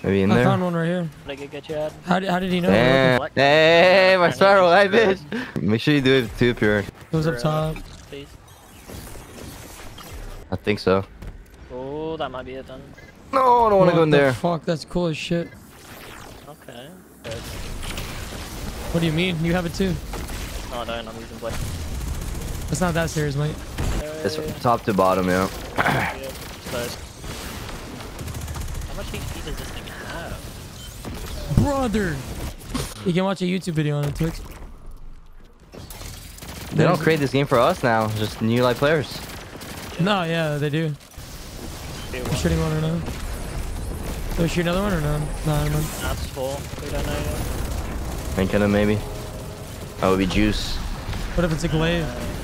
Maybe in I there. found one right here. Get you out. How did he know? Damn. Hey, my spiral light, bitch. Make sure you do it too, Pure. It was up top. Please. I think so. Oh, that might be it then. No, I don't want to go in there. Fuck, that's cool as shit. Okay. Good. What do you mean? You have it too. No, I don't. I'm using blade. It's not that serious, mate. It's from top to bottom, yeah. Yeah, close. How much HP does this thing have? Brother! You can watch a YouTube video on it, Twix. They don't create this game for us now. Just new light players. No, yeah, they do. I'm shooting one or no? Do we shoot another one or no? No, no. That's full. We don't know yet. Main cannon maybe. That would be juice. What if it's a glaive?